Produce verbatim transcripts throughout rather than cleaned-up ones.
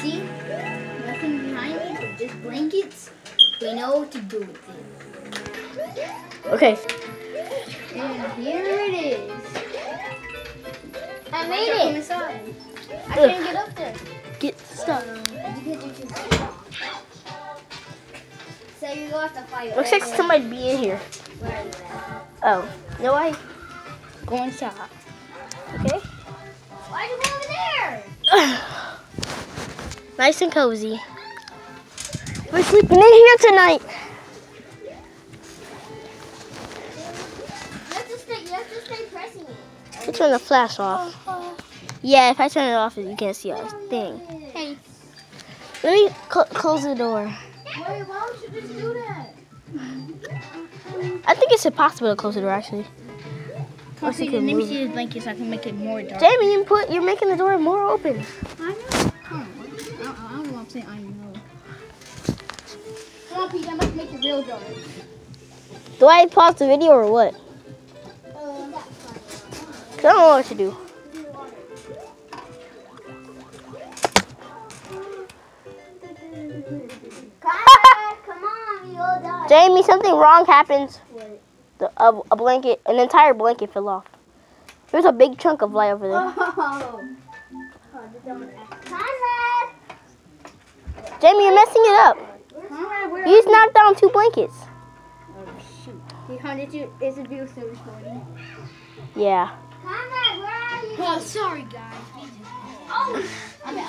see? Nothing behind me but just blankets. We know what to do with it. Okay. And here it is. I made Come it. inside. I can't get up there. Get stuck. So you go have to fight. Looks like somebody be in here. Where is that? Oh, no way. Go inside. Okay. Why'd you go over there? Nice and cozy. We're sleeping in here tonight. You have to stay, you have to stay pressing it. Let's turn the flash off. Yeah, if I turn it off, you can't see a thing. Hey. Let me cl close the door. Wait, why would you just do that? I think it's impossible to close the door, actually. Let me see his blanket so I can make it more dark. Jamie, you put, you're making the door more open. I know. Come on. I, I don't know what I'm saying. I know. Come on, Pete. I must make it real dark. Do I pause the video or what? Uh, 'Cause I don't know what to do. Come on, we all die. Jamie, something wrong happens. What? The, a, a blanket, an entire blanket fell off. There's a big chunk of light over there. Oh. Oh, Conrad! Jamie, you're messing it up. Conrad, where You just knocked down two blankets. Oh, shoot. How did you, is the video still recording? Yeah. Conrad, where are you? Oh, sorry, guys. Oh, I mean, I...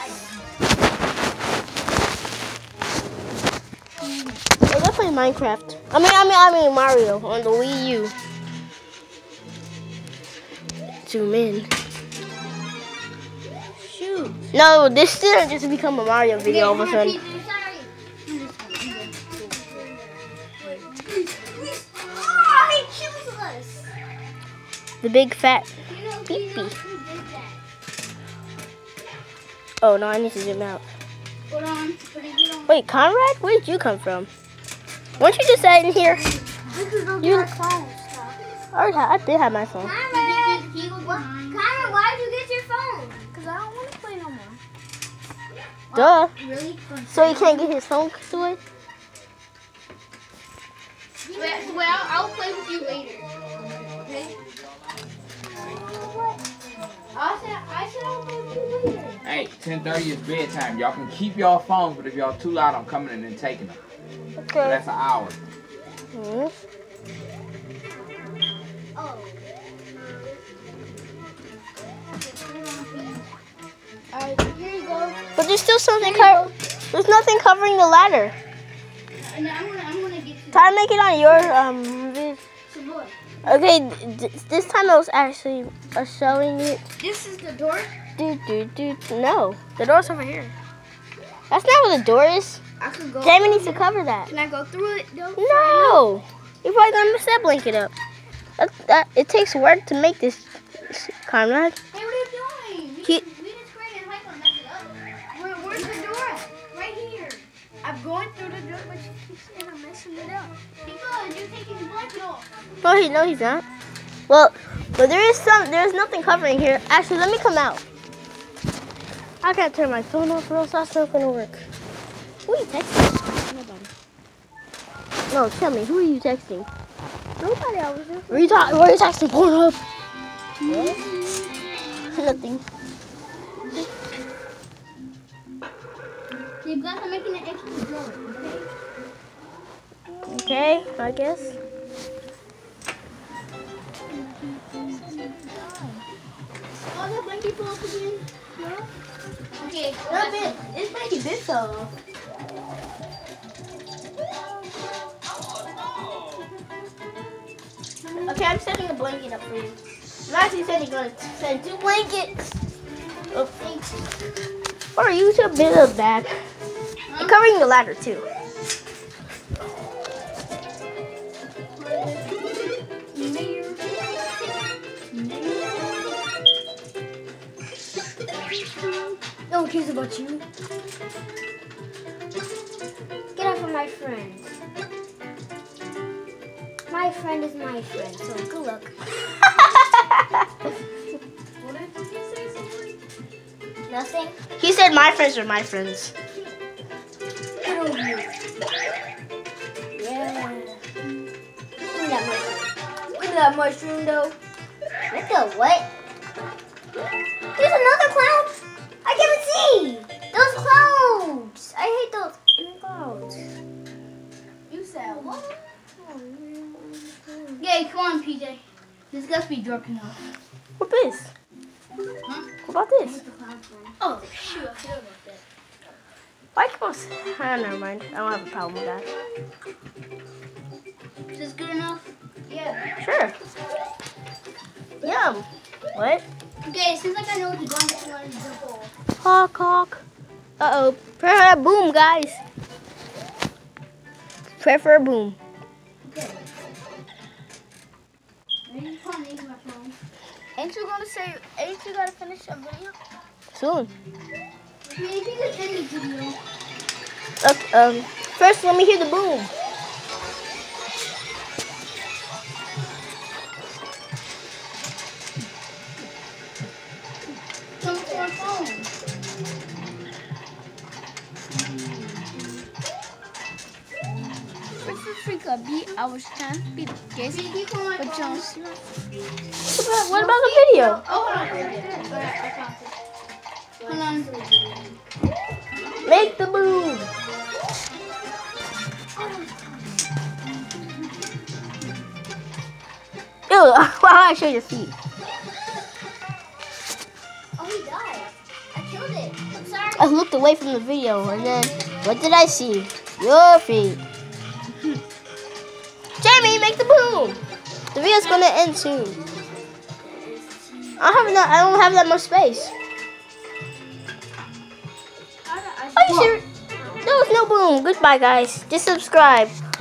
Hey, let's play Minecraft. I mean, I mean, I mean Mario on the Wii U. Zoom in. Shoot. No, this didn't just become a Mario video all of a sudden. Oh, he kills us. The big fat You know, pee you know pee. who did that. Oh no, I need to zoom out. Hold on. Put it on. Wait, Conrad, where did you come from? Weren't you just sitting here? This is the You- dark phone stuff. I already had, I did have my phone. Conrad, Conrad, why did you get your phone? Because I don't want to play no more. Duh. Really? So he can't get his phone stolen? Well, well, I'll play with you later. Okay? I said, I said I'll play with you later. Hey, ten thirty is bedtime. Y'all can keep y'all phones, but if y'all too loud, I'm coming in and taking them. So Okay. that's an hour. Hmm. Oh. Alright, here you go. But there's still something co- There's nothing covering the ladder. And I'm gonna, I'm gonna get you Try to make it on your um. vid- some more. Okay, th- this time I was actually uh, showing it. This is the door. Do do do. No, the door's over here. That's not where the door is. I could go. Jamie needs to cover that. Can I go through it? No. No, you're probably gonna mess that blanket up. That, that, it takes work to make this, Conrad. Hey, what are you doing? We, He- just, we just created a mic on mess it up. Where, where's the door at? Right here. I'm going through the door, but you keep saying I'm messing it up. Because you're taking the blanket off. No, he no, he's not. Well, but there is some. There's nothing covering here. Actually, let me come out. I gotta turn my phone off, or else that's not gonna work. Who are you texting? Nobody. No, tell me, who are you texting? Nobody, I was just. Were you, ta- were you texting Pornhub? Nothing. You guys are making an extra door, okay? Okay, I guess. Oh, that blanket fell off again? No? Okay, Not bit. This blanket did fell off. Okay, I'm setting a blanket up for you. I'm actually setting gonna send two blankets. Oh, thanks. Or use a bit of back. And covering the ladder too. No one cares about you. Get off of my friend. My friend is my friend, so good luck. What did you say something? Nothing? He said my friends are my friends. Get over here. Yeah. Look at that mushroom. Look at that mushroom, though. What the what? There's another cloud. I can't see. Those clouds. I hate those clouds. You said what? Yeah, come on, P J. This got to be dark enough. What this? Huh? What about this? Oh, shoot. I forgot about that. Why come on? Oh, never mind. I don't have a problem with that. Is this good enough? Yeah. Sure. Yum. What? Okay, it seems like I know what to do. I'm just going to jump off. Hawk, hawk. Uh-oh. Pray for a boom, guys. Pray for a boom. Okay. Ready? Come on, use my phone. Ain't you gonna say, ain't you gotta finish a video? Soon. Maybe you can end the video. Okay, um, first, let me hear the boom. Come to my phone. What's the freak up? Beat I was trying to beat guess. But John What about, what about the video? Oh, hold on. I found it. Hold on. Make the boom. Ew, why I show your feet? Oh, he died. I killed it. I'm sorry. I looked away from the video and then what did I see? Your feet. Jamie, make the boom. The video's gonna end soon. I don't have enough, I don't have that much space. Are you serious? There was no boom. Goodbye, guys. Just subscribe.